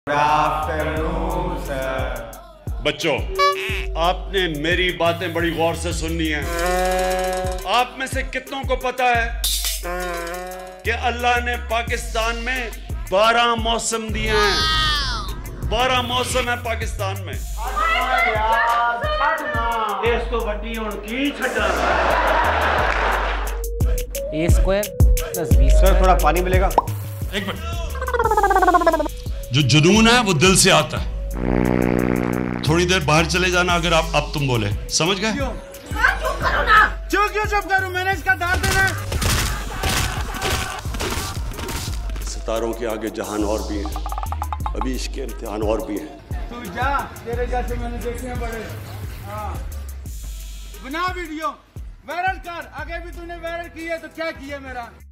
बच्चों, आपने मेरी बातें बड़ी गौर से सुननी है। आप में से कितनों को पता है कि अल्लाह ने पाकिस्तान में 12 मौसम दिए हैं। 12 मौसम है पाकिस्तान में। इसको बड्डी उनकी छटा A square plus B. Sir थोड़ा पानी मिलेगा? एक मिनट। जो जुनून है वो दिल से आता है। थोड़ी देर बाहर चले जाना अगर आप अब तुम बोले, समझ गए? चुप करो ना। क्यों चुप करूं? मैंने इसका दांत देना है। सितारों के आगे जहान और भी है, अभी इसके इम्तिहान और भी है। तू जा, तेरे जैसे मैंने देखे हैं बड़े। हाँ, बना वीडियो वायरल कर। आगे भी तूने वायरल की है तो क्या किया मेरा?